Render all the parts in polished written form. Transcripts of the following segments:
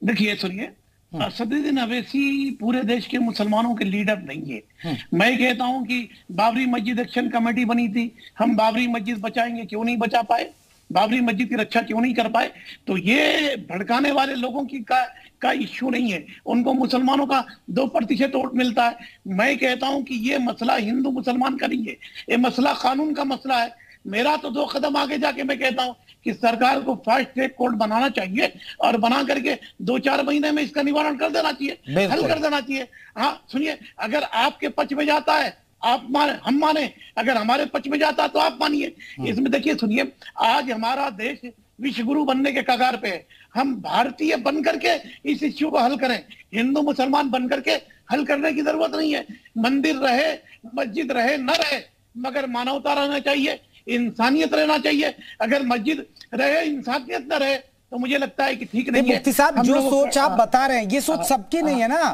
देखिए सुनिए, असदुद्दीन अवैसी पूरे देश के मुसलमानों के लीडर नहीं है। मैं कहता हूं कि बाबरी मस्जिद एक्शन कमेटी बनी थी, हम बाबरी मस्जिद बचाएंगे, क्यों नहीं बचा पाए? बाबरी मस्जिद की रक्षा क्यों नहीं कर पाए? तो ये भड़काने वाले लोगों की का इश्यू नहीं है। उनको मुसलमानों का 2% वोट मिलता है। मैं कहता हूं कि ये मसला हिंदू मुसलमान का नहीं है, ये मसला कानून का मसला है। मेरा तो 2 कदम आगे जाके मैं कहता हूं कि सरकार को फास्ट ट्रैक कोर्ट बनाना चाहिए और बना करके 2-4 महीने में इसका निवारण कर देना चाहिए, हल कर देना चाहिए। हाँ सुनिए, अगर आपके पक्ष में जाता है आप माने, हम माने, अगर हमारे पक्ष में जाता है तो आप मानिए। इसमें देखिए सुनिए, आज हमारा देश विश्व गुरु बनने के कगार पे है। हम भारतीय बन करके इस इश्यू को हल करें, हिंदू मुसलमान बन करके हल करने की जरूरत नहीं है। मंदिर रहे, मस्जिद रहे न रहे, मगर मानवता रहना चाहिए, इंसानियत रहना चाहिए। अगर मस्जिद रहे, इंसानियत न रहे, तो मुझे लगता है कि ठीक नहीं है। मुफ्ती साहब, जो सोच आप बता रहे हैं ये सोच सबकी नहीं है ना।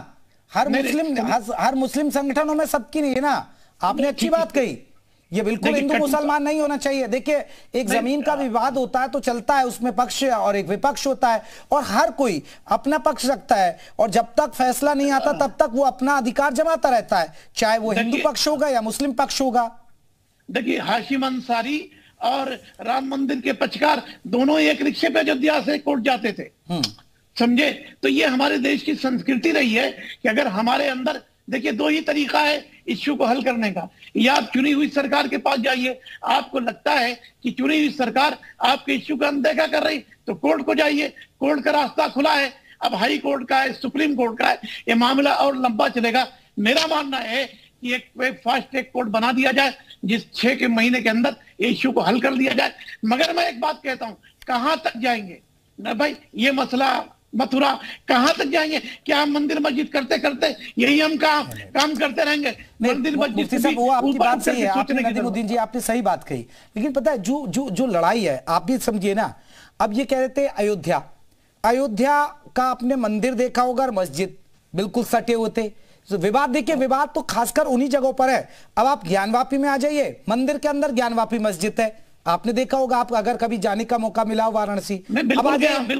हर मुस्लिम संगठनों में सबकी नहीं है ना। आपने अच्छी बात कही, ये बिल्कुल हिंदू मुसलमान नहीं होना चाहिए। देखिए, एक जमीन का विवाद होता है तो चलता है, उसमें पक्ष और एक विपक्ष होता है और हर कोई अपना पक्ष रखता है, और जब तक फैसला नहीं आता तब तक वो अपना अधिकार जमाता रहता है, चाहे वो हिंदू पक्ष होगा या मुस्लिम पक्ष होगा। देखिए, हाशिम अंसारी और राम मंदिर के पक्षकार दोनों एक रिक्शे पे अयोध्या से कोर्ट जाते थे, समझे? तो ये हमारे देश की संस्कृति रही है कि अगर हमारे अंदर, देखिए 2 ही तरीका है इश्यू को हल करने का। या आप चुनी हुई सरकार के पास जाइए, आपको लगता है कि चुनी हुई सरकार आपके इश्यू का अनदेखा कर रही, तो कोर्ट को जाइए, कोर्ट का रास्ता खुला है। अब हाई कोर्ट का है, सुप्रीम कोर्ट का है, ये मामला और लंबा चलेगा। मेरा मानना है कि एक फास्ट ट्रैक कोर्ट बना दिया जाए, जिस 6 के महीने के अंदर इश्यू को हल कर दिया जाए। मगर मैं एक बात कहता हूं, कहां तक जाएंगे ना भाई? ये मसला मथुरा कहां तक जाएंगे? क्या हम मंदिर मस्जिद करते करते यही हम काम करते रहेंगे? मंदिर मस्जिद से वो आपकी बात सही है, आपने नदीमुद्दीन जी आपने सही बात कही, लेकिन पता है जो लड़ाई है, आप भी समझिए ना। अब ये कह रहे थे अयोध्या का आपने मंदिर देखा होगा और मस्जिद बिल्कुल सटे होते। तो विवाद, देखिए विवाद तो खासकर उन्हीं जगहों पर है। अब आप ज्ञानवापी में आ जाइए, मंदिर के अंदर ज्ञानवापी मस्जिद है, आपने देखा होगा, आप अगर कभी जाने का मौका मिला हो वाराणसी। बिल्कुल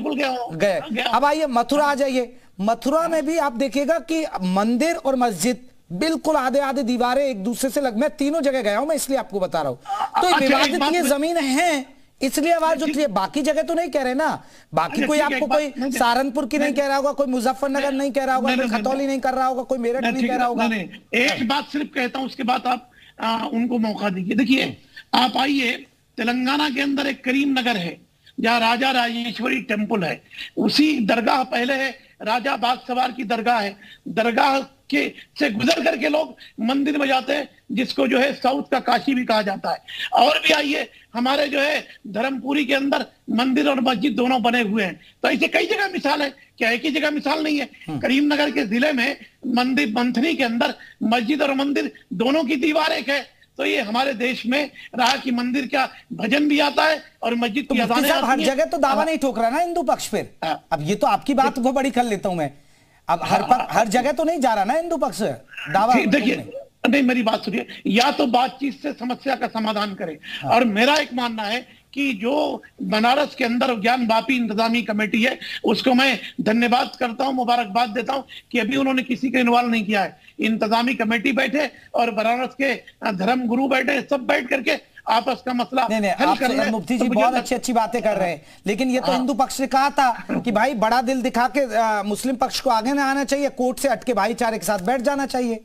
गए। अब आइए मथुरा आ जाइए, मथुरा में भी आप देखिएगा कि मंदिर और मस्जिद बिल्कुल आधे आधे दीवारें एक दूसरे से मैं तीनों जगह गया हूं, मैं इसलिए आपको बता रहा हूं। तो विवादित ये जमीन है, इसलिए आवाज उठती है। बाकी जगह तो नहीं कह रहे ना, बाकी कोई आपको कोई सहारनपुर की नहीं कह रहा होगा, कोई मुजफ्फरनगर नहीं कह रहा होगा, कोई खतौली नहीं कर रहा होगा, कोई मेरठ नहीं कह रहा होगा। एक बात सिर्फ कहता हूं, उसके बाद आप उनको मौका दीजिए। देखिए, आप आइए, तेलंगाना के अंदर एक करीम नगर है जहाँ राजा राजेश्वरी टेम्पल है, उसी दरगाह पहले है राजा बाग सवार की दरगाह है। दरगाह के से गुजर करके लोग मंदिर में जाते हैं, जिसको जो है साउथ का काशी भी कहा जाता है। और भी आइए, हमारे जो है धर्मपुरी के अंदर मंदिर और मस्जिद दोनों बने हुए हैं। तो ऐसे कई जगह मिसाल है, क्या एक ही जगह मिसाल नहीं है? करीमनगर के जिले में मंदिर मंथनी के अंदर मस्जिद और मंदिर दोनों की दीवार एक है। तो ये हमारे देश में रहा कि मंदिर का भजन भी आता है और मस्जिद की अज़ानें आती हैं। हर जगह तो दावा नहीं ठोक रहा ना हिंदू पक्ष फिर। अब ये तो आपकी बात को बड़ी कर लेता हूं मैं, अब हर जगह तो नहीं जा रहा ना हिंदू पक्ष दावा। देखिए, नहीं मेरी बात सुनिए, या तो बातचीत से समस्या का समाधान करें। और मेरा एक मानना है कि जो बनारस के अंदर ज्ञानवापी इंतजामी कमेटी है, उसको मैं धन्यवाद करता हूं, मुबारकबाद देता हूं कि अभी उन्होंने किसी को इन्वॉल्व नहीं किया है। इंतजामी कमेटी बैठे और बनारस के धर्म गुरु बैठे, सब बैठ करके आपस का मसला हल कर रहे हैं। मुफ्ती जी बहुत अच्छी बातें कर रहे हैं, लेकिन ये तो हिंदू पक्ष ने कहा था कि भाई बड़ा दिल दिखा के मुस्लिम पक्ष को आगे ना आना चाहिए, कोर्ट से हटके भाईचारे के साथ बैठ जाना चाहिए।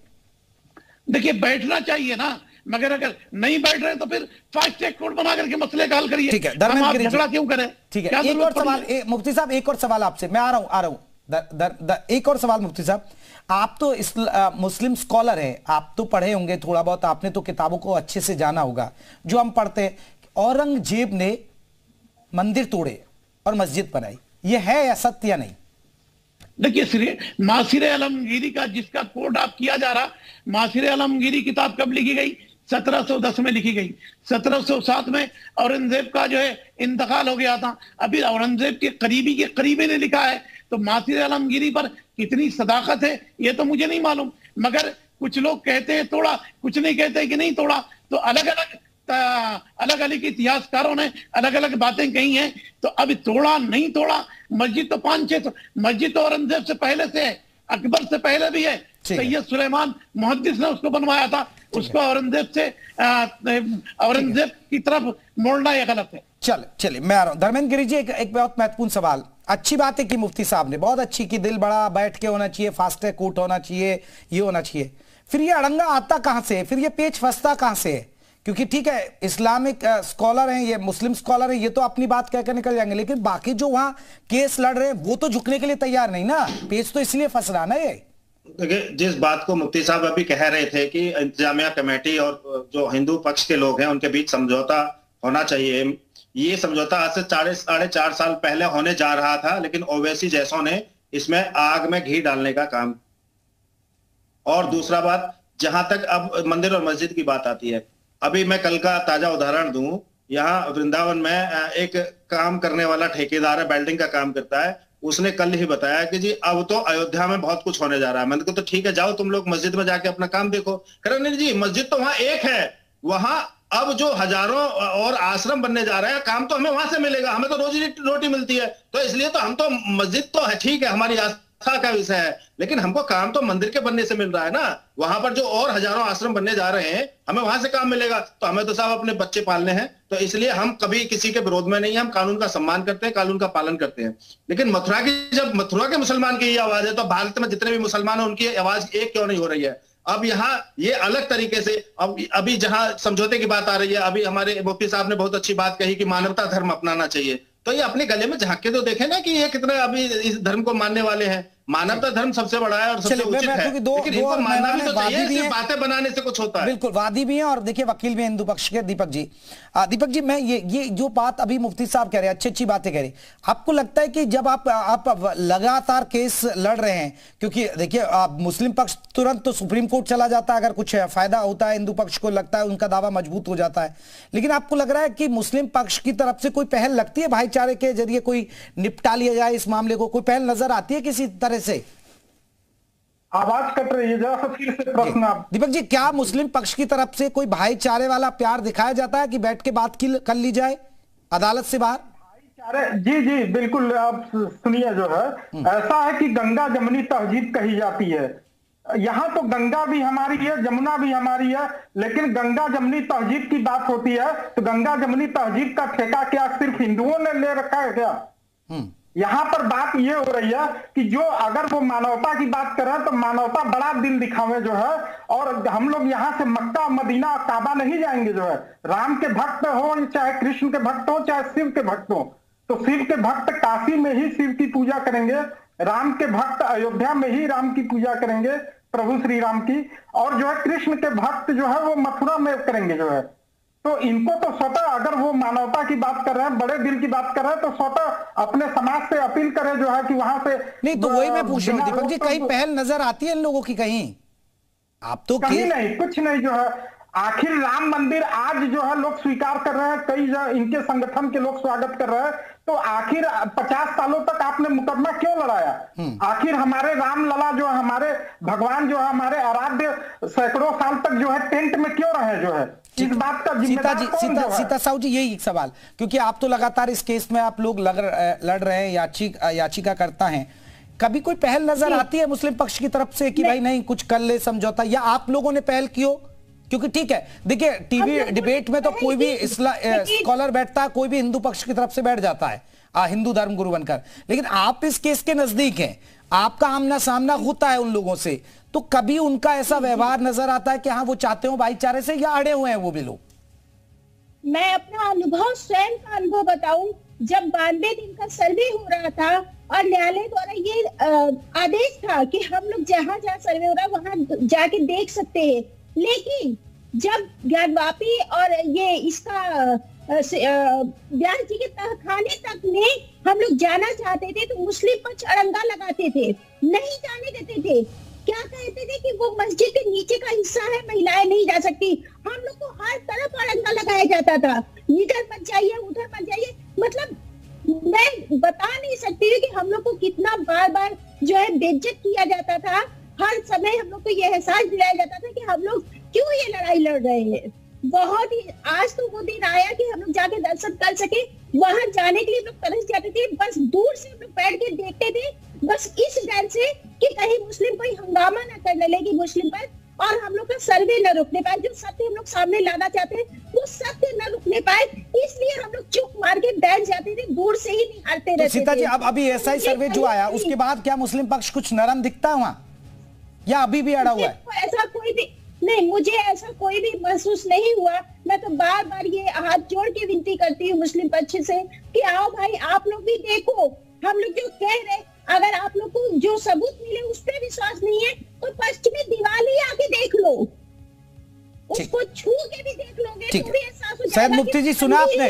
देखिए, बैठना चाहिए ना, मगर अगर नहीं बैठ रहे तो फिर फास्ट ट्रैक कोर्ट बना करके मसले का हल करिए। ठीक है, झगड़ा क्यों करें? ठीक है, एक और सवाल मुफ्ती साहब, एक और सवाल आपसे, मैं आ रहा हूं। एक और सवाल मुफ्ती साहब, आप तो मुस्लिम स्कॉलर हैं, आप तो पढ़े होंगे थोड़ा बहुत, आपने तो किताबों को अच्छे से जाना होगा। जो हम पढ़ते हैं, औरंगजेब ने मंदिर तोड़े और मस्जिद बनाई, ये है या सत्य या नहीं? देखिए, मासिर आलमगीरी का जिसका कोड आप किया जा रहा, मासिर आलमगीरी किताब कब लिखी गई? 1710 में लिखी गई। 1707 में औरंगजेब का जो है इंतकाल हो गया था। अभी औरंगजेब के करीबी ने लिखा है, तो मासिर आलमगीरी पर कितनी सदाकत है ये तो मुझे नहीं मालूम, मगर कुछ लोग कहते हैं तोड़ा, कुछ नहीं कहते कि नहीं तोड़ा। तो अलग अलग अलग अलग इतिहासकारों ने अलग अलग बातें कही हैं। तो अब तोड़ा नहीं तोड़ा, मस्जिद तो 500-600 मस्जिद तो औरंगजेब से पहले से है, अकबर से पहले भी है। सैयद सुलेमान मुहद्दिस ने उसको बनवाया था, उसको औरंगजेब की तरफ मोड़ना यह गलत है। चलिए मैं आ रहा हूं। धर्मेंद्र गिरी जी, एक बहुत महत्वपूर्ण सवाल। अच्छी बात है कि मुफ्ती साहब ने बहुत अच्छी की, दिल बड़ा बैठ के होना चाहिए, फास्ट ट्रैक कोर्ट होना चाहिए, ये होना चाहिए। फिर ये अड़ंगा आता कहां से है, फिर ये पेच फंसता कहां से है? क्योंकि ठीक है इस्लामिक स्कॉलर हैं, ये मुस्लिम स्कॉलर हैं, ये तो अपनी बात कहकर निकल जाएंगे, लेकिन बाकी जो वहां केस लड़ रहे हैं वो तो झुकने के लिए तैयार नहीं ना। पेच तो इसलिए फंस रहा ना ये। देखिए, जिस बात को मुफ्ती साहब अभी कह रहे थे कि इंतजामिया कमेटी और जो हिंदू पक्ष के लोग हैं उनके बीच समझौता होना चाहिए, ये समझौता आज से 4.5 साल पहले होने जा रहा था, लेकिन ओवैसी जैसों ने इसमें आग में घी डालने का काम। और दूसरा बात, जहां तक अब मंदिर और मस्जिद की बात आती है, अभी मैं कल का ताजा उदाहरण दूं, यहाँ वृंदावन में एक काम करने वाला ठेकेदार है, वेल्डिंग का काम करता है, उसने कल ही बताया कि जी अब तो अयोध्या में बहुत कुछ होने जा रहा है। मैंने कहा तो ठीक है, जाओ तुम लोग मस्जिद में जाके अपना काम देखो। कह रहे नहीं जी, मस्जिद तो वहां एक है, वहां अब जो हजारों और आश्रम बनने जा रहे हैं, काम तो हमें वहां से मिलेगा, हमें तो रोजी रोटी मिलती है, तो इसलिए तो हम तो, मस्जिद तो है ठीक है हमारी आस्था का विषय है, लेकिन हमको काम तो मंदिर के बनने से मिल रहा है ना। वहां पर जो और हजारों आश्रम बनने जा रहे हैं, हमें वहां से काम मिलेगा, तो हमें तो साहब अपने बच्चे पालने हैं। तो इसलिए हम कभी किसी के विरोध में नहीं है, हम कानून का सम्मान करते हैं, कानून का पालन करते हैं। लेकिन जब मथुरा के मुसलमान की ये आवाज है, तो भारत में जितने भी मुसलमान हैं उनकी आवाज एक क्यों नहीं हो रही है? अब यहाँ ये अलग तरीके से, अब अभी जहां समझौते की बात आ रही है, अभी हमारे मुफ्ती साहब ने बहुत अच्छी बात कही कि मानवता धर्म अपनाना चाहिए, तो ये अपने गले में झांक के तो देखें ना कि ये कितने अभी इस धर्म को मानने वाले हैं। मानवता धर्म सबसे बड़ा है और सबसे उचित है, लेकिन इनको मानना भी तो चाहिए, सिर्फ बातें बनाने से कुछ होता है। बिल्कुल, वादी भी हैं और देखिए वकील भी हैं हिंदू पक्ष के। दीपक जी, मैं ये जो बात अभी मुफ्ती साहब कह रहे हैं, अच्छी बातें कह रहे हैं, आपको लगता है कि जब आप लगातार केस लड़ रहे हैं, क्योंकि देखिए मुस्लिम पक्ष तुरंत तो सुप्रीम कोर्ट चला जाता है अगर कुछ फायदा होता है, हिंदू पक्ष को लगता है उनका दावा मजबूत हो जाता है, लेकिन आपको लग रहा है कि मुस्लिम पक्ष की तरफ से कोई पहल लगती है, भाईचारे के जरिए कोई निपटा लिया जाए इस मामले को, कोई पहल नजर आती है किसी तरह से? आवाज कट रही है, जरा सा फिर से प्रश्न आप। दीपक जी, क्या मुस्लिम पक्ष की तरफ से कोई भाईचारे वाला प्यार दिखाया जाता है कि बैठ के बात कर ली जाए अदालत से बाहर? भाईचारे, जी बिल्कुल। आप सुनिए, जो है ऐसा है कि गंगा जमुनी तहजीब कही जाती है। यहाँ तो गंगा भी हमारी है, जमुना भी हमारी है, लेकिन गंगा जमुनी तहजीब की बात होती है तो गंगा जमुनी तहजीब का ठेका क्या सिर्फ हिंदुओं ने ले रखा है क्या? यहां पर बात ये हो रही है कि जो अगर वो मानवता की बात कर रहे हैं तो मानवता बड़ा दिल दिखावे जो है, और हम लोग यहां से मक्का मदीना काबा नहीं जाएंगे। जो है राम के भक्त हो, चाहे कृष्ण के भक्त हो, चाहे शिव के भक्त हो, तो शिव के भक्त काशी में ही शिव की पूजा करेंगे, राम के भक्त अयोध्या में ही राम की पूजा करेंगे, प्रभु श्री राम की, और जो है कृष्ण के भक्त जो है वो मथुरा में करेंगे। जो है तो इनको तो स्वतः, अगर वो मानवता की बात कर रहे हैं, बड़े दिल की बात कर रहे हैं, तो स्वतः अपने समाज से अपील करें जो है कि वहां से नहीं। तो वही मैं पूछ रहा हूं दीपक जी, कहीं पहल नजर आती है इन लोगों की? कहीं आप तो कहीं नहीं, कुछ नहीं। जो है आखिर राम मंदिर आज जो है लोग स्वीकार कर रहे हैं, कई इनके संगठन के लोग स्वागत कर रहे हैं, तो आखिर 50 सालों तक आपने मुकदमा क्यों लड़ाया? आखिर हमारे राम लला जो है, हमारे भगवान जो है, हमारे आराध्य सैकड़ों साल तक जो है टेंट में क्यों रहे? जो है इस बात का जिम्मेदार कौन है? सीता साहू जी, यही एक सवाल, क्योंकि आप तो लगातार इस केस में आप लोग लड़ रहे हैं, याचिका करता है, कभी कोई पहल नजर आती है मुस्लिम पक्ष की तरफ से कि भाई नहीं कुछ कर ले समझौता, या आप लोगों ने पहल की हो? क्योंकि ठीक है, देखिए टीवी डिबेट में तो कोई भी स्कॉलर बैठता है, कोई भी हिंदू पक्ष की तरफ से बैठ जाता है हिंदू धर्म गुरु बनकर, लेकिन आप इस केस के नजदीक हैं, आपका आमना सामना होता है उन लोगों से, तो कभी उनका ऐसा व्यवहार नजर आता है कि हाँ वो चाहते हो भाईचारे से, या अड़े हुए हैं वो भी लोग? मैं अपना अनुभव, स्वयं का अनुभव बताऊं, जब 92 दिन का सर्वे हो रहा था और न्यायालय द्वारा ये आदेश था कि हम लोग जहां जहां सर्वे हो रहा है वहां जाके देख सकते हैं, लेकिन जब ज्ञानवापी और ये इसका व्यास जी के तहखाने तक में हम लोग जाना चाहते थे तो मुस्लिम पक्ष अड़ंगा लगाते थे, नहीं जाने देते थे। क्या कहते थे कि वो मस्जिद के नीचे का हिस्सा है, महिलाएं नहीं जा सकती। हम लोग को हर तरफ अड़ंगा लगाया जाता था, इधर मत जाइए, उधर मत जाइए। मतलब मैं बता नहीं सकती कि हम लोग को कितना बार बार जो है बेइज्जत किया जाता था। हर समय हम लोग को ये एहसास दिलाया जाता था कि हम लोग क्यों ये लड़ाई लड़ रहे हैं। बहुत ही आज तो वो दिन आया कि हम लोग जाके दर्शन कर सके। वहां जाने के लिए हम लोग तरस जाते थे, बस दूर से हम लोग बैठ के देखते थे, बस इस डर से कि कहीं मुस्लिम कोई हंगामा ना करने लगे मुस्लिम पर और हम लोग का सर्वे न रुकने पाए। जो सत्य हम लोग सामने लाना चाहते हैं वो सत्य न रुकने पाए, इसलिए हम लोग चुप मार के बैठ जाते थे, दूर से ही निहारते रहते थे। सीता जी, अब अभी एसआई सर्वे जो आया उसके बाद क्या मुस्लिम पक्ष कुछ नरम दिखता है वहां, या अभी भी अड़ा हुआ है? ऐसा कोई भी नहीं, मुझे ऐसा कोई भी महसूस नहीं हुआ। मैं तो बार बार ये हाथ जोड़ के विनती करती हूँ मुस्लिम पक्ष से कि आओ भाई, आप लोग भी देखो, हम लोग जो कह रहे, अगर आप लोग को जो सबूत मिले उस पर विश्वास नहीं है तो पश्चिमी दिवाली आके देख लो, उसको छू के भी देख लोगे तो भी एहसास हो जाएगा। सैयद मुफ्ती जी, सुना आपने?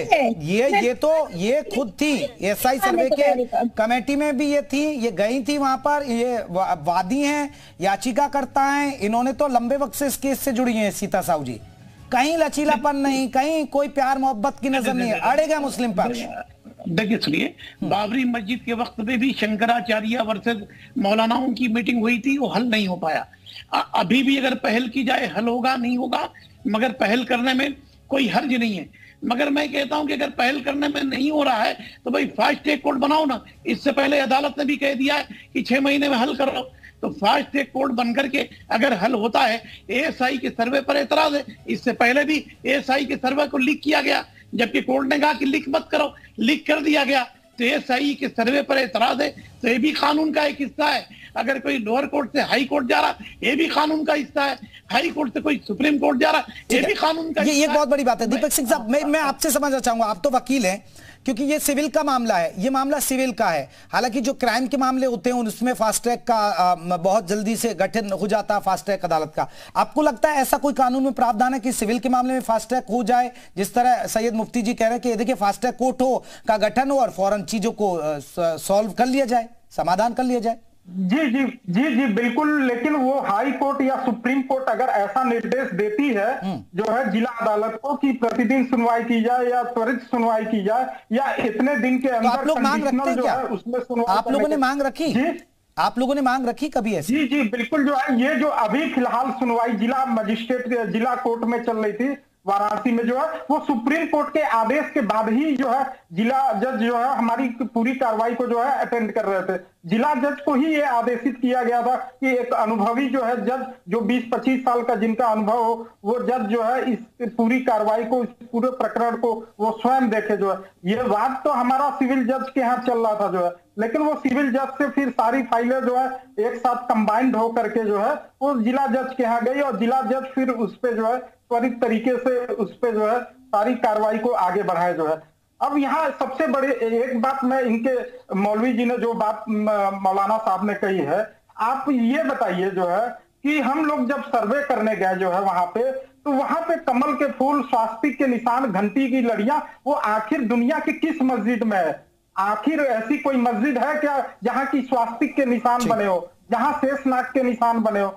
ये खुद थी एसआई सर्वे के कमेटी में भी ये थी, ये गई थी वहां पर, ये वादी हैं, याचिकाकर्ता हैं, इन्होंने तो लंबे वक्त से इस केस से जुड़ी हैं। सीता साहू जी, कहीं लचीलापन नहीं, कहीं कोई प्यार मोहब्बत की नजर नहीं है, अड़ेगा मुस्लिम पक्ष। देखिए सुनिए, बाबरी मस्जिद के वक्त में भी शंकराचार्य वर्सेस मौलानाओं की मीटिंग हुई थी, वो हल नहीं हो पाया। अभी भी अगर पहल की जाए हल होगा नहीं होगा, मगर पहल करने में कोई हर्ज नहीं है। मगर मैं कहता हूं कि अगर पहल करने में नहीं हो रहा है तो भाई फास्ट ट्रैक कोर्ट बनाओ ना। इससे पहले अदालत ने भी कह दिया है कि 6 महीने में हल करो, तो फास्ट ट्रैक कोर्ट बन करके अगर हल होता है। एएसआई के सर्वे पर एतराज है, इससे पहले भी एएसआई के सर्वे को लीक किया गया, जबकि कोर्ट ने कहा कि लीक मत करो, लीक कर दिया गया। तो एएसआई के सर्वे पर एतराज है, तो ये भी कानून का एक हिस्सा है। अगर कोई लोअर कोर्ट से हाई कोर्ट जा रहा, ये भी कानून का हिस्सा है। हाई कोर्ट से कोई सुप्रीम कोर्ट जा रहा, ये भी कानून का हिस्सा है। ये बहुत बड़ी बात है। दीपक सिंह साहब, मैं आपसे समझना चाहूंगा, आप तो वकील हैं, क्योंकि ये सिविल का मामला है, ये मामला सिविल का है। हालांकि जो क्राइम के मामले होते हैं उसमें फास्ट ट्रैक का बहुत जल्दी से गठन हो जाता है, फास्ट ट्रैक अदालत का। आपको लगता है ऐसा कोई कानून में प्रावधान है कि सिविल के मामले में फास्ट ट्रैक हो जाए, जिस तरह सैयद मुफ्ती जी कह रहे हैं कि देखिए फास्ट ट्रैक कोर्ट हो का गठन हो और फौरन चीजों को सॉल्व कर लिया जाए, समाधान कर लिया जाए? जी जी जी जी बिल्कुल। लेकिन वो हाई कोर्ट या सुप्रीम कोर्ट अगर ऐसा निर्देश देती है जो है जिला अदालत को कि प्रतिदिन सुनवाई की जाए या त्वरित सुनवाई की जाए या इतने दिन के अंदर, तो आप लोग मांग रखते हैं क्या? उसमें सुनवाई आप लोगों ने मांग रखी? जी, आप लोगों ने मांग रखी कभी ऐसी? जी जी बिल्कुल। जो है ये जो अभी फिलहाल सुनवाई जिला मजिस्ट्रेट जिला कोर्ट में चल रही थी वाराणसी में, जो है वो सुप्रीम कोर्ट के आदेश के बाद ही जो है जिला जज जो है हमारी पूरी कार्रवाई को जो है अटेंड कर रहे थे। जिला जज को ही ये आदेशित किया गया था कि एक अनुभवी जो है जज, जो 20-25 साल का जिनका अनुभव हो, वो जज जो है इस पूरी कार्रवाई को, इस पूरे प्रकरण को वो स्वयं देखे। जो है ये वाद तो हमारा सिविल जज के यहाँ चल रहा था जो है, लेकिन वो सिविल जज से फिर सारी फाइलें जो है एक साथ कंबाइंड हो करके जो है वो जिला जज के यहाँ गई और जिला जज फिर उस पे जो है त्वरित तरीके से उस पे जो है सारी कार्रवाई को आगे बढ़ाए। जो है अब यहाँ सबसे बड़ी एक बात मैं इनके मौलवी जी ने जो बात मौलाना साहब ने कही है, आप ये बताइए जो है कि हम लोग जब सर्वे करने गए जो है वहां पे, तो वहां पे कमल के फूल, स्वास्तिक के निशान, घंटी की लड़ियां, वो आखिर दुनिया की किस मस्जिद में है? आखिर ऐसी कोई मस्जिद है क्या जहां की स्वास्तिक के निशान बने हो, जहां शेषनाग के निशान बने हो?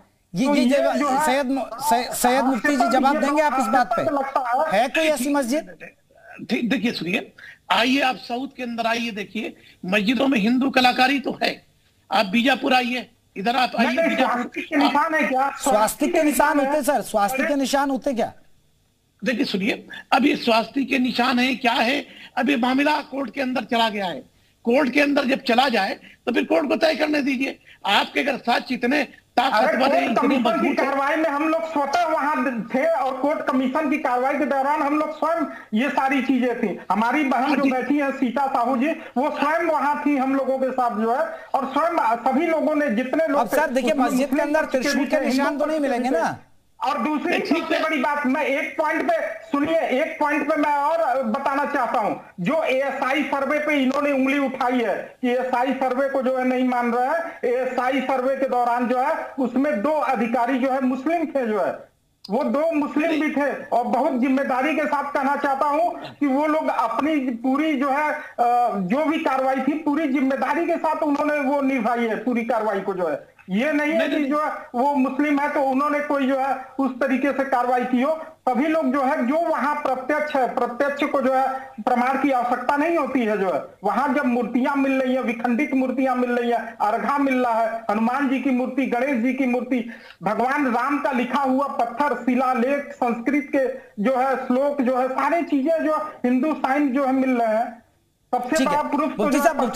सैयद मुफ्ती जी जवाब देंगे आप इस बात पे? है कोई ऐसी मस्जिद? देखिए सुनिए, आइए आप साउथ के अंदर आइए, देखिए मस्जिदों में हिंदू कलाकारी तो है। आप बीजापुर आइए, इधर आप आइए। स्वास्तिक के निशान है क्या? स्वास्तिक के निशान होते सर? स्वास्तिक के निशान होते क्या? देखिए सुनिए, अब ये स्वास्तिक के निशान है क्या है, अब ये मामला कोर्ट के अंदर चला गया है। कोर्ट के अंदर जब चला जाए तो फिर कोर्ट को तय करने दीजिए। आपके अगर साथ इतने ताकतवर है, इतने मजबूत कार्रवाई में हम लोग स्वतः वहां थे और कोर्ट कमीशन की कार्रवाई के दौरान हम लोग स्वयं ये सारी चीजें थी। हमारी बहन जो बैठी है सीता साहू जी, वो स्वयं वहां थी हम लोगों के साथ जो है, और स्वयं सभी लोगों ने जितने लोग। अब सर देखिए मस्जिद के अंदर त्रिशूल के निशान तो नहीं मिलेंगे ना। और दूसरी सबसे बड़ी बात, मैं एक पॉइंट पे सुनिए, एक पॉइंट पे मैं और बताना चाहता हूं। जो एएसआई सर्वे पे इन्होंने उंगली उठाई है कि एएसआई सर्वे को जो है नहीं मान रहा है, एएसआई सर्वे के दौरान जो है उसमें 2 अधिकारी जो है मुस्लिम थे, जो है वो 2 मुस्लिम भी थे। और बहुत जिम्मेदारी के साथ कहना चाहता हूं कि वो लोग अपनी पूरी जो है जो भी कार्रवाई थी पूरी जिम्मेदारी के साथ उन्होंने वो निभाई है पूरी कार्रवाई को जो है। ये नहीं है कि जो है वो मुस्लिम है तो उन्होंने कोई जो है उस तरीके से कार्रवाई की हो। सभी लोग जो है जो वहां प्रत्यक्ष है, प्रत्यक्ष को जो है प्रमाण की आवश्यकता नहीं होती है। जो है वहां जब मूर्तियां मिल रही है, विखंडित मूर्तियां मिल रही है, अर्घा मिल रहा है, हनुमान जी की मूर्ति, गणेश जी की मूर्ति, भगवान राम का लिखा हुआ पत्थर, शिलालेख, संस्कृत के जो है श्लोक, जो है सारी चीजें जो हिंदू साइन जो है मिल रहे हैं। सबसे बड़ा प्रूफ तो मुफ्ती साहब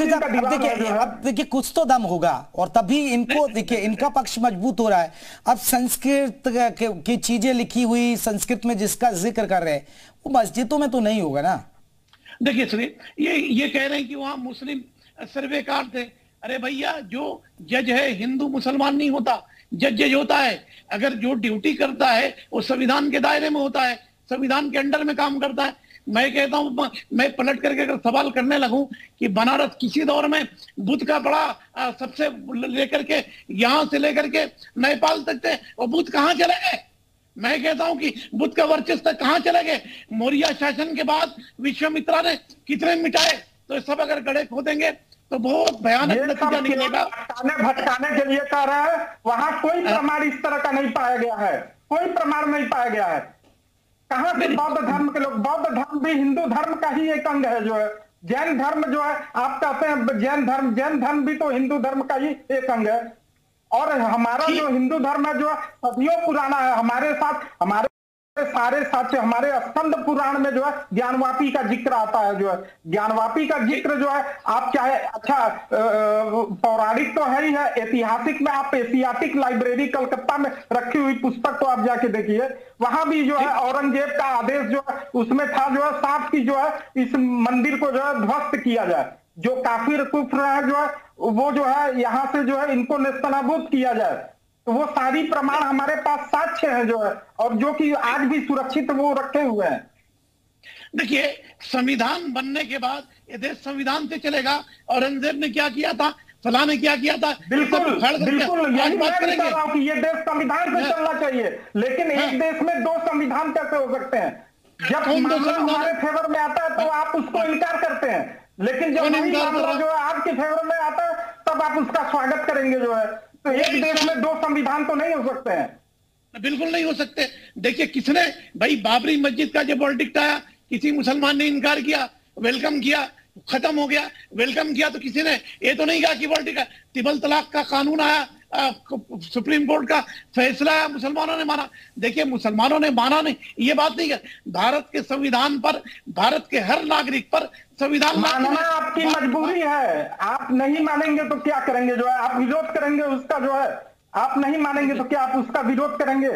अब देखिए कुछ तो दम होगा और तभी इनको देखिए इनका पक्ष मजबूत हो रहा है। अब संस्कृत की चीजें लिखी हुई संस्कृत में जिसका जिक्र कर रहे हैं वो मस्जिदों में तो नहीं होगा ना। देखिए सुनिए, ये कह रहे हैं कि वहां मुस्लिम सर्वेकार थे। अरे भैया, जो जज है हिंदू मुसलमान नहीं होता, जज होता है। अगर जो ड्यूटी करता है वो संविधान के दायरे में होता है, संविधान के अंडर में काम करता है। मैं कहता हूं, मैं पलट करके अगर सवाल करने लगूं कि बनारस किसी दौर में बुद्ध का बड़ा सबसे लेकर के यहां से लेकर के नेपाल तक थे, वो बुद्ध कहां चले गए? मैं कहता हूं कि बुद्ध का वर्चस्व कहां चले गए? मौर्य शासन के बाद विश्वामित्रा ने कितने मिटाए? तो सब अगर गड़े खोदेंगे तो बहुत भयानक नतीजा निकलेगा। भटकाने के लिए कह रहा है, वहां कोई प्रमाण इस तरह का नहीं पाया गया है, कोई प्रमाण नहीं पाया गया है। कहां से बौद्ध धर्म के लोग? बौद्ध धर्म भी हिंदू धर्म का ही एक अंग है। जो है जैन धर्म जो है, आप कहते हैं जैन धर्म भी तो हिंदू धर्म का ही एक अंग है। और हमारा जो हिंदू धर्म है जो सदियों पुराना है। हमारे साथ हमारे सारे साक्ष्य, हमारे स्कंद पुराण में जो है ज्ञानवापी का जिक्र आता है। जो है ज्ञानवापी का जिक्र जो है, आप चाहे अच्छा पौराणिक तो है ही है, ऐतिहासिक में आप एशियाटिक लाइब्रेरी कलकत्ता में रखी हुई पुस्तक को आप जाके देखिए, वहां भी जो है औरंगजेब का आदेश जो है उसमें था जो है साफ की जो है इस मंदिर को जो है ध्वस्त किया जाए। जो काफिर कुफ्र है जो है वो जो है यहाँ से जो है इनको नेस्तनाबूद किया जाए। तो वो सारी प्रमाण हमारे पास साक्ष्य है जो है, और जो कि आज भी सुरक्षित वो रखे हुए हैं। देखिए, संविधान बनने के बाद ये देश संविधान से चलेगा। औरंगजेब ने क्या किया था, फलां ने क्या किया था, बिल्कुल बिल्कुल यही बात करेंगे कि ये देश संविधान से चलना चाहिए। लेकिन एक देश में दो संविधान कैसे हो सकते हैं? जब मामला हमारे फेवर में आता है तो आप उसको इनकार करते हैं, लेकिन जब मामला जो है आपके फेवर में आता है तब आप उसका स्वागत करेंगे। जो है तो एक देश में दो संविधान तो नहीं हो सकते हैं। बिल्कुल नहीं हो सकते। देखिए, किसने भाई बाबरी मस्जिद का जब वर्डिक्ट आया, किसी मुसलमान ने इनकार किया, वेलकम किया, खत्म हो गया। वेलकम किया तो किसी ने ये तो नहीं कहा कि वर्डिक्ट, तिबल तलाक का कानून आया, सुप्रीम कोर्ट का फैसला आया, मुसलमानों ने माना। देखिए, मुसलमानों ने माना नहीं, ये बात नहीं है। भारत के संविधान पर, भारत के हर नागरिक पर संविधान मानना आपकी मजबूरी है। आप नहीं मानेंगे तो क्या करेंगे? जो है आप विरोध करेंगे उसका। जो है आप नहीं मानेंगे तो क्या आप उसका विरोध करेंगे?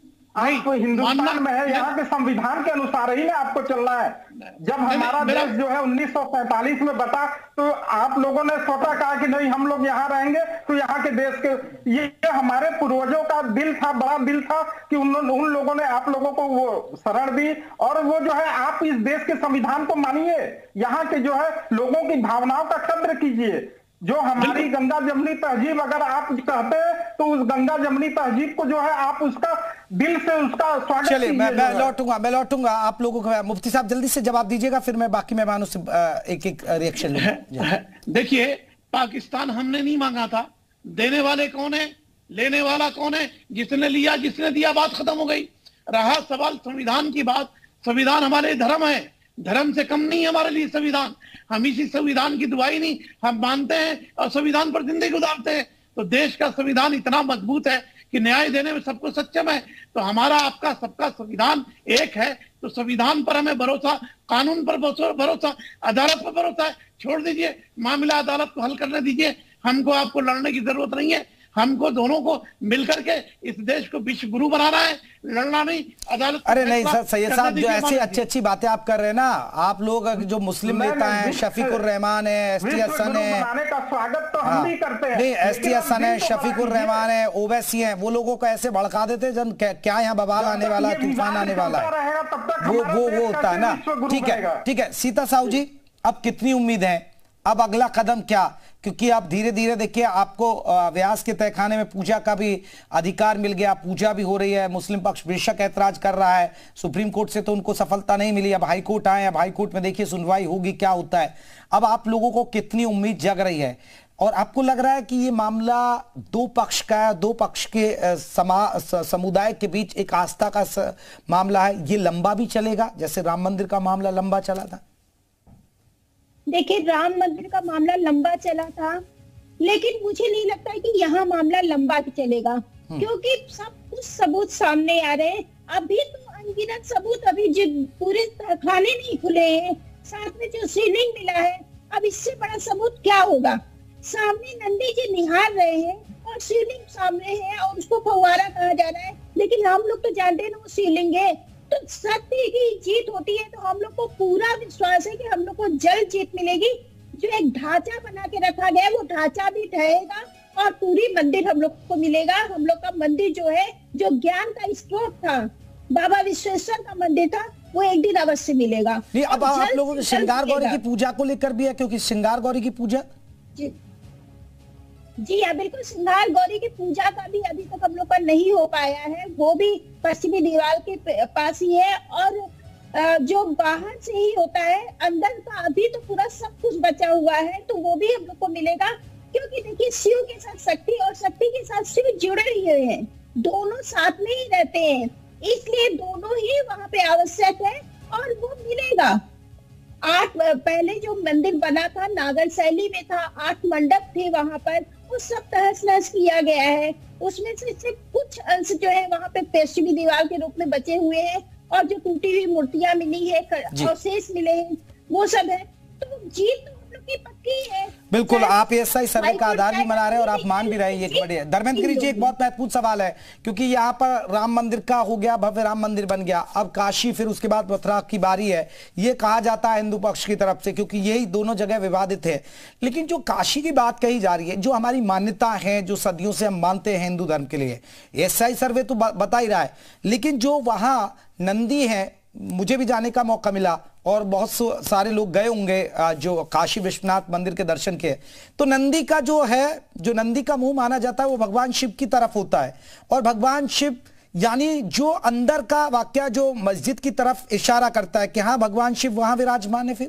आप हिंदुस्तान में है, यहाँ के संविधान के अनुसार ही ना आपको चलना है। जब हमारा देश जो है 1947 में बटा तो आप लोगों ने सोचा कहा कि नहीं हम लोग यहाँ रहेंगे, तो यहाँ के देश के ये हमारे पूर्वजों का दिल था, बड़ा दिल था कि उन लोगों ने आप लोगों को वो शरण दी। और वो जो है आप इस देश के संविधान को मानिए, यहाँ के जो है लोगों की भावनाओं का कद्र कीजिए। जो हमारी गंगा जमनी तहजीब अगर आप कहते हैं तो उस गंगा जमनी तहजीब को जो है आप उसका दिल से उसका स्वागत चलिए, मैं लौटूंगा आप लोगों को। मुफ्ती साहब जल्दी से जवाब दीजिएगा, फिर मैं बाकी मेहमानों से एक एक रिएक्शन लूंगा। देखिए, पाकिस्तान हमने नहीं मांगा था। देने वाले कौन है, लेने वाला कौन है? जिसने लिया, जिसने दिया, बात खत्म हो गई। रहा सवाल संविधान की बात, संविधान हमारे धर्म है, धर्म से कम नहीं है हमारे लिए संविधान। हम इसी संविधान की दुआई नहीं हम मानते हैं और संविधान पर जिंदगी गुजारते हैं। तो देश का संविधान इतना मजबूत है कि न्याय देने में सबको सक्षम है। तो हमारा आपका सबका संविधान एक है। तो संविधान पर हमें भरोसा, कानून पर भरोसा, अदालत पर भरोसा है। छोड़ दीजिए, मामला अदालत को हल करने दीजिए। हमको आपको लड़ने की जरूरत नहीं है। हमको दोनों को मिलकर के इस देश को विश्व गुरु बनाना है, लड़ना नहीं। अदालत अरे नहीं सर, सैयद साहब जो ऐसी अच्छी बातें आप कर रहे हैं ना, आप लोग जो मुस्लिम नेता हैं, शफीकुर रहमान है, एसटी हसन है, स्वागत तो हम भी करते हैं। नहीं, एसटी हसन है, शफीकुर रहमान है, ओवैसी हैं, वो लोगों को ऐसे भड़का देते जन क्या यहाँ बवाल आने वाला, तूफान आने वाला है, वो होता है ना। ठीक है सीता साहू जी, अब कितनी उम्मीद है, अब अगला कदम क्या? क्योंकि आप धीरे धीरे देखिए, आपको व्यास के तहखाने में पूजा का भी अधिकार मिल गया, पूजा भी हो रही है। मुस्लिम पक्ष बेशक ऐतराज कर रहा है, सुप्रीम कोर्ट से तो उनको सफलता नहीं मिली, अब हाई कोर्ट आए, अब हाई कोर्ट में देखिए सुनवाई होगी, क्या होता है। अब आप लोगों को कितनी उम्मीद जग रही है? और आपको लग रहा है कि ये मामला दो पक्ष का है, दो पक्ष के समुदाय के बीच एक आस्था का मामला है, ये लंबा भी चलेगा जैसे राम मंदिर का मामला लंबा चला था? देखिए, राम मंदिर का मामला लंबा चला था, लेकिन मुझे नहीं लगता है कि यहाँ मामला लंबा चलेगा, क्योंकि सब कुछ सबूत सामने आ रहे हैं। अभी तो अनगिनत सबूत, अभी जो पूरे खाने नहीं खुले हैं, साथ में जो सीलिंग मिला है, अब इससे बड़ा सबूत क्या होगा? सामने नंदी जी निहार रहे हैं और सीलिंग सामने है और उसको फव्वारा कहा जा रहा है, लेकिन हम लोग तो जानते हैं ना वो सीलिंग है। तो सत्य की जीत होती है, तो हम लोग को पूरा विश्वास है कि हम लोग को जल्द जीत मिलेगी। जो एक ढांचा बना के रखा गया है, वो ढांचा भी ढहेगा और पूरी मंदिर हम लोग को मिलेगा। हम लोग का मंदिर जो है, जो ज्ञान का स्रोत था, बाबा विश्वेश्वर का मंदिर था, वो एक दिन अवश्य मिलेगा। नहीं, अब आप लोगों के श्रृंगार गौरी की पूजा को लेकर भी है, क्योंकि श्रृंगार गौरी की पूजा जी हाँ, बिल्कुल। श्रृंगार गौरी की पूजा का भी अभी तक हम लोग का नहीं हो पाया है, वो भी पश्चिमी दीवार के पास ही है। और जो बाहर से ही होता है, अंदर का अभी तो पूरा सब कुछ बचा हुआ है, तो वो भी हम लोग को मिलेगा। क्योंकि देखिए, शिव के साथ शक्ति और शक्ति के साथ शिव जुड़े हुए हैं, दोनों साथ में ही रहते हैं, इसलिए दोनों ही वहां पे आवश्यक है और वो मिलेगा। पहले जो मंदिर बना था नागर शैली में था, 8 मंडप थे वहां पर, वो सब तहस नहस किया गया है। उसमें से सिर्फ कुछ अंश जो है वहां पे पश्चिमी दीवार के रूप में बचे हुए हैं, और जो टूटी हुई मूर्तियां मिली है, अवशेष मिले हैं, वो सब है। तो जीत तो हम लोग की पक्की है। बिल्कुल, आप एएसआई सर्वे का आधार भी बना रहे हैं और आप मान भी रहे हैं। एक बड़े धर्मेंद्र गिरी जी, एक बहुत महत्वपूर्ण सवाल है, क्योंकि यहाँ पर राम मंदिर का हो गया, भव्य राम मंदिर बन गया, अब काशी, फिर उसके बाद मथुरा की बारी है। ये कहा जाता है हिंदू पक्ष की तरफ से, क्योंकि यही दोनों जगह विवादित है। लेकिन जो काशी की बात कही जा रही है, जो हमारी मान्यता है, जो सदियों से हम मानते हैं हिंदू धर्म के लिए, एएसआई सर्वे तो बता ही रहा है, लेकिन जो वहां नंदी है, मुझे भी जाने का मौका मिला और बहुत सारे लोग गए होंगे जो काशी विश्वनाथ मंदिर के दर्शन किए, तो नंदी का जो है, जो नंदी का मुंह माना जाता है, वो भगवान शिव की तरफ होता है। और भगवान शिव यानी जो अंदर का वाक्य जो मस्जिद की तरफ इशारा करता है कि हाँ भगवान शिव वहां विराजमान है। फिर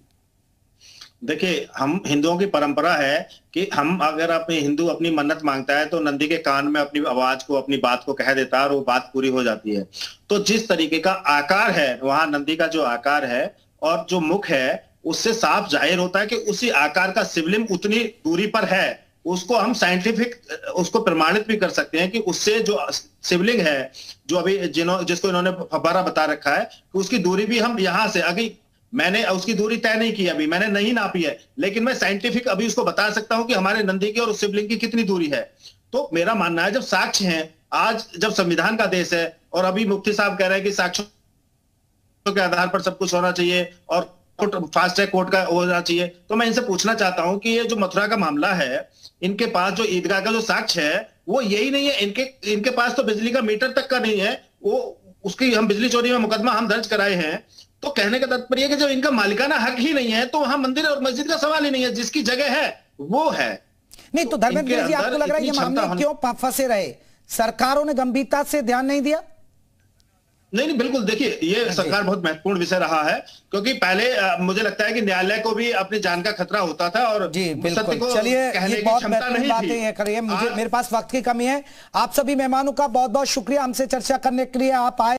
देखिए, हम हिंदुओं की परंपरा है कि हम अगर अपने हिंदू अपनी मन्नत मांगता है तो नंदी के कान में अपनी आवाज को, अपनी बात को कह देता है और वो बात पूरी हो जाती है। तो जिस तरीके का आकार है वहां, नंदी का जो आकार है और जो मुख है, उससे साफ जाहिर होता है कि उसी आकार का शिवलिंग उतनी दूरी पर है। उसको हम साइंटिफिक उसको प्रमाणित भी कर सकते हैं कि उससे जो शिवलिंग है, जो अभी जिसको इन्होंने फव्वारा बता रखा है, कि उसकी दूरी भी हम यहाँ से, अभी मैंने उसकी दूरी तय नहीं की, अभी मैंने नहीं नापी है, लेकिन मैं साइंटिफिक अभी उसको बता सकता हूं कि हमारे नंदी की और उस शिवलिंग की कितनी दूरी है। तो मेरा मानना है, जब साक्ष्य हैं, आज जब संविधान का देश है और अभी मुफ्ती साहब कह रहे हैं कि साक्ष्यों के आधार पर सब कुछ होना चाहिए और फास्ट ट्रैक कोर्ट का होना चाहिए, तो मैं इनसे पूछना चाहता हूं कि ये जो मथुरा का मामला है, इनके पास जो ईदगाह का जो साक्ष्य है वो यही नहीं है। इनके पास तो बिजली का मीटर तक का नहीं है, वो उसकी हम बिजली चोरी में मुकदमा हम दर्ज कराए हैं। तो कहने का तात्पर्य कि जब इनका मालिकाना हक ही नहीं है, तो वहां मंदिर और मस्जिद का सवाल ही नहीं है, जिसकी जगह है वो है। नहीं तो धर्मेंद्र जी, आपको लग रहा है ये मामले क्यों फंसे रहे? सरकारों ने गंभीरता से ध्यान नहीं दिया? नहीं, बिल्कुल। देखिए, ये सरकार बहुत महत्वपूर्ण विषय रहा है, क्योंकि पहले मुझे लगता है कि न्यायालय को भी अपनी जान का खतरा होता था और जी बिल्कुल। चलिए, ये बहुत महत्वपूर्ण बातें करिए, मेरे पास वक्त की कमी है। आप सभी मेहमानों का बहुत बहुत शुक्रिया हमसे चर्चा करने के लिए आप आए।